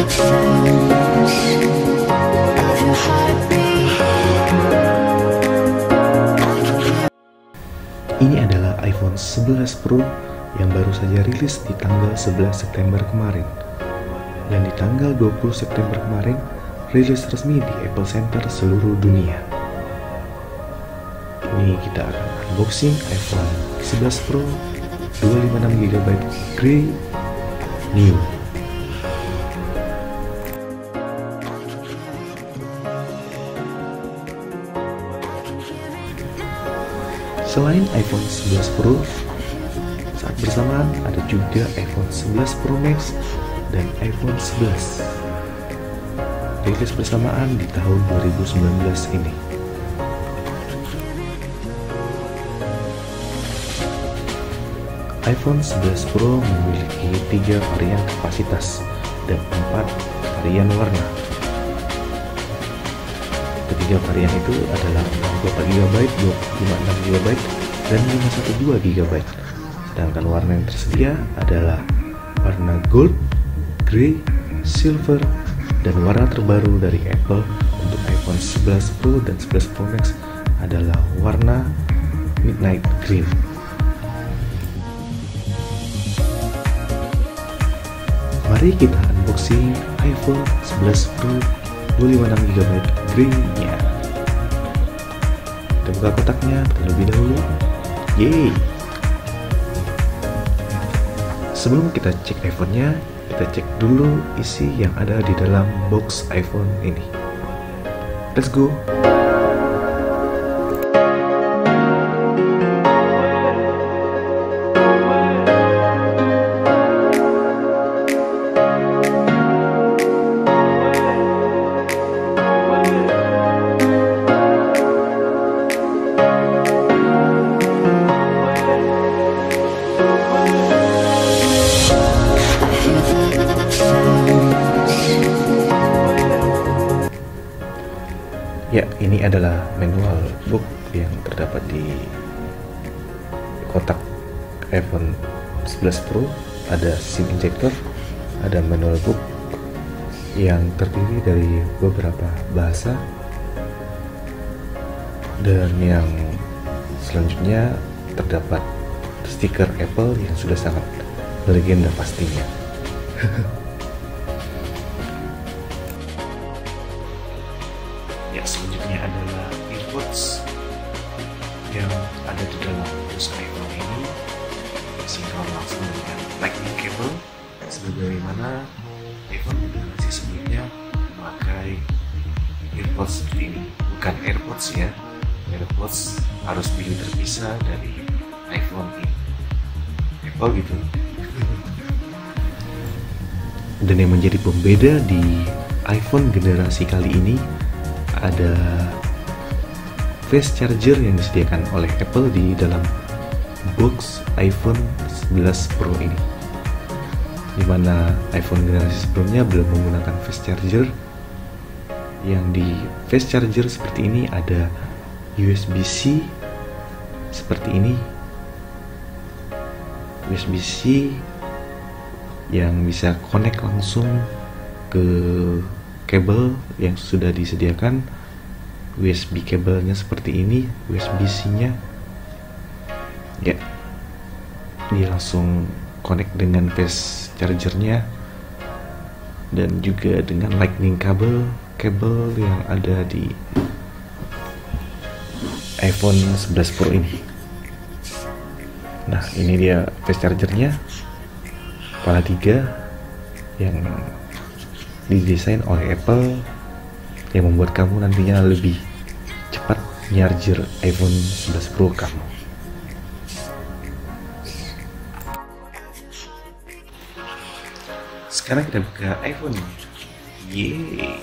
Ini adalah iPhone 11 Pro yang baru saja rilis di tanggal 11 September kemarin. Dan di tanggal 20 September kemarin, rilis resmi di Apple Center seluruh dunia. Ini kita akan unboxing iPhone 11 Pro 256GB Grey New. Selain iPhone 11 Pro, saat bersamaan ada juga iPhone 11 Pro Max dan iPhone 11 rilis bersamaan di tahun 2019 ini. iPhone 11 Pro memiliki 3 varian kapasitas dan 4 varian warna. Ketiga varian itu adalah 64GB, 256GB, dan 512GB. Sedangkan warna yang tersedia adalah warna gold, grey, silver, dan warna terbaru dari Apple untuk iPhone 11 Pro dan 11 Pro Max adalah warna midnight green. Mari kita unboxing iPhone 11 Pro 256GB Grey-nya. Kita buka kotaknya terlebih dahulu. Yeay! Sebelum kita cek iPhone-nya, kita cek dulu isi yang ada di dalam box iPhone ini. Let's go! Ya, ini adalah manual book yang terdapat di kotak iPhone 11 Pro. Ada SIM injector, ada manual book yang terdiri dari beberapa bahasa, dan yang selanjutnya terdapat stiker Apple yang sudah sangat legenda pastinya. Ya, selanjutnya adalah earbuds yang ada di dalam box iPhone ini, sinkron langsung dengan lightning cable, sebagaimana iPhone generasi sebelumnya memakai earbuds seperti ini. Bukan AirPods ya, AirPods harus beli terpisah dari iPhone ini. Apple gitu. Dan yang menjadi pembeda di iPhone generasi kali ini ada fast charger yang disediakan oleh Apple di dalam box iPhone 11 Pro ini, dimana iPhone generasi sebelumnya belum menggunakan fast charger. Yang di fast charger seperti ini ada USB-C seperti ini, USB-C yang bisa connect langsung ke kabel yang sudah disediakan. USB kabelnya seperti ini, USB-C-nya ya, dia langsung connect dengan fast chargernya, dan juga dengan lightning kabel yang ada di iPhone 11 Pro ini. Nah, ini dia fast chargernya, kepala 3 yang didesain oleh Apple, yang membuat kamu nantinya lebih cepat nyarger iPhone 11 Pro kamu. Sekarang kita buka iPhone. Yeay.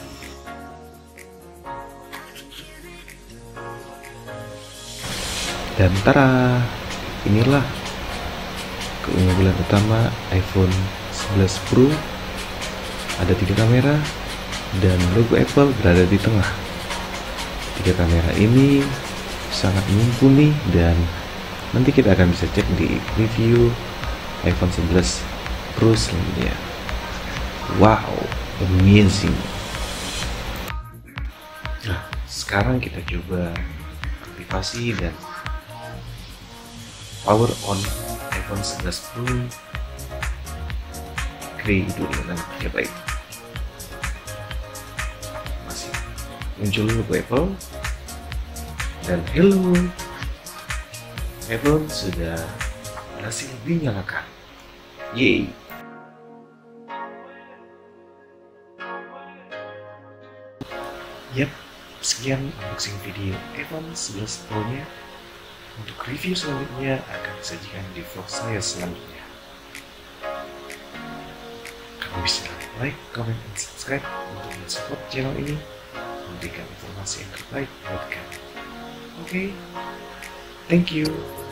Dan tara, inilah keunggulan utama iPhone 11 Pro. Ada 3 kamera dan logo Apple berada di tengah. 3 kamera ini sangat mumpuni, dan nanti kita akan bisa cek di review iPhone 11 Pro selanjutnya. Wow, amazing. Nah, sekarang kita coba aktivasi dan power on iPhone 11 Pro Grey dengan kerja baik. Masih muncul logo Apple dan hello, Apple sudah berhasil dinyalakan. Yeay. Yap, sekian unboxing video iPhone 11 Pro nya. Untuk review selanjutnya akan disajikan di vlog saya selanjutnya. Kamu bisa like, comment, dan subscribe untuk mensupport channel ini, memberikan informasi yang terbaik buat kamu. Oke, thank you.